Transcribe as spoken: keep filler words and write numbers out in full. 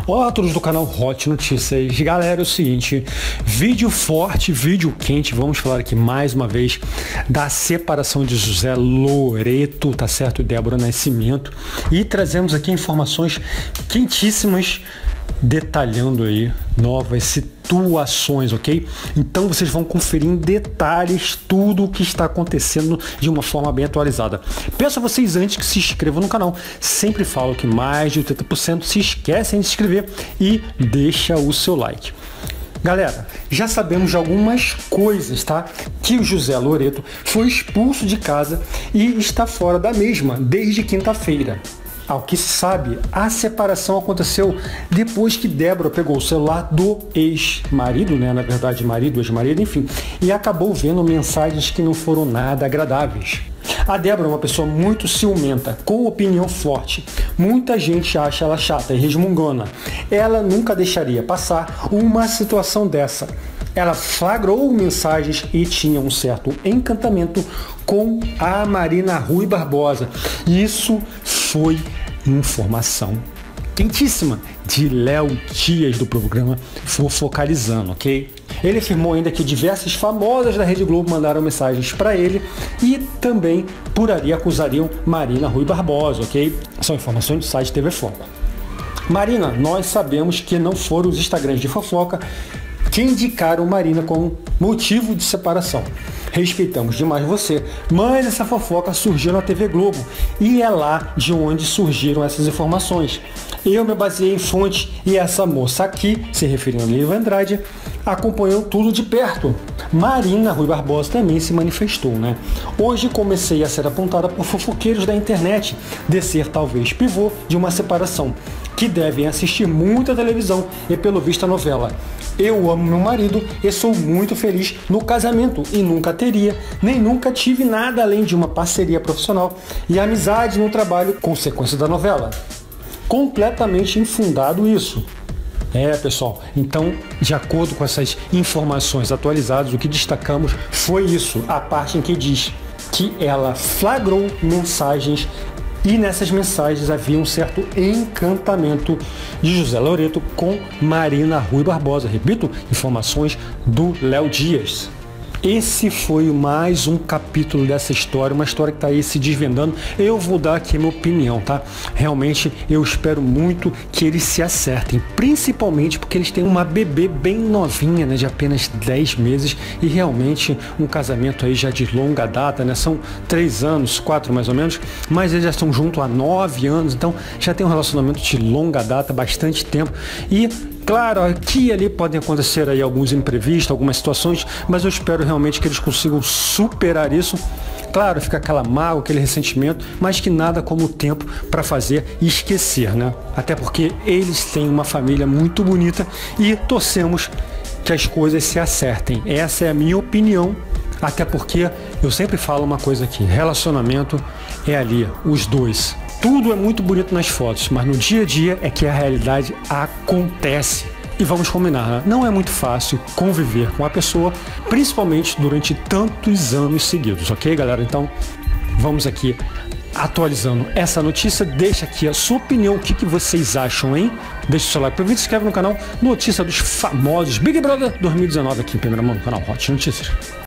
Olá a todos do canal Hot Notícias. Galera, é o seguinte, vídeo forte, vídeo quente, vamos falar aqui mais uma vez da separação de José Loreto, tá certo? E Débora Nascimento, e trazemos aqui informações quentíssimas, detalhando aí novas situações, ok? Então vocês vão conferir em detalhes tudo o que está acontecendo de uma forma bem atualizada. Peço a vocês antes que se inscrevam no canal. Sempre falo que mais de oitenta por cento se esquecem de se inscrever e deixa o seu like. Galera, já sabemos de algumas coisas, tá? Que o José Loreto foi expulso de casa e está fora da mesma desde quinta-feira. Ao que se sabe, a separação aconteceu depois que Débora pegou o celular do ex-marido, né? Na verdade, marido, ex-marido, enfim, e acabou vendo mensagens que não foram nada agradáveis. A Débora é uma pessoa muito ciumenta, com opinião forte. Muita gente acha ela chata e resmungona. Ela nunca deixaria passar uma situação dessa. Ela flagrou mensagens e tinha um certo encantamento com a Marina Rui Barbosa. Isso foi informação quentíssima de Léo Dias do programa Fofocalizando, ok? Ele afirmou ainda que diversas famosas da Rede Globo mandaram mensagens para ele e também por ali acusariam Marina Rui Barbosa, ok? São informações do site T V Foco. Marina, nós sabemos que não foram os Instagrams de fofoca que indicaram Marina como motivo de separação. Respeitamos demais você, mas essa fofoca surgiu na T V Globo e é lá de onde surgiram essas informações. Eu me baseei em fonte e essa moça aqui, se referindo a Neiva Andrade, acompanhou tudo de perto. Marina Rui Barbosa também se manifestou, né? Hoje comecei a ser apontada por fofoqueiros da internet de ser talvez pivô de uma separação, que devem assistir muita televisão e pelo visto a novela. Eu amo meu marido e sou muito feliz no casamento e nunca teria, nem nunca tive nada além de uma parceria profissional e amizade no trabalho, consequência da novela. Completamente infundado isso. É, pessoal, então, de acordo com essas informações atualizadas, o que destacamos foi isso, a parte em que diz que ela flagrou mensagens e nessas mensagens havia um certo encantamento de José Loreto com Marina Rui Barbosa. Repito, informações do Léo Dias. Esse foi mais um capítulo dessa história, uma história que está aí se desvendando. Eu vou dar aqui a minha opinião, tá? Realmente eu espero muito que eles se acertem, principalmente porque eles têm uma bebê bem novinha, né, de apenas dez meses e realmente um casamento aí já de longa data, né? São três anos, quatro mais ou menos, mas eles já estão juntos há nove anos, então já tem um relacionamento de longa data, bastante tempo e claro, aqui e ali podem acontecer aí alguns imprevistos, algumas situações, mas eu espero realmente que eles consigam superar isso. Claro, fica aquela mágoa, aquele ressentimento, mas que nada como o tempo para fazer e esquecer, né? Até porque eles têm uma família muito bonita e torcemos que as coisas se acertem. Essa é a minha opinião, até porque eu sempre falo uma coisa aqui, relacionamento é ali, os dois. Tudo é muito bonito nas fotos, mas no dia a dia é que a realidade acontece. E vamos combinar, né? Não é muito fácil conviver com a pessoa, principalmente durante tantos anos seguidos, ok, galera? Então, vamos aqui atualizando essa notícia. Deixa aqui a sua opinião, o que, que vocês acham, hein? Deixa o seu like para o vídeo, se inscreve no canal Notícia dos Famosos Big Brother dois mil e dezenove aqui em primeira mão no canal Hot Notícias.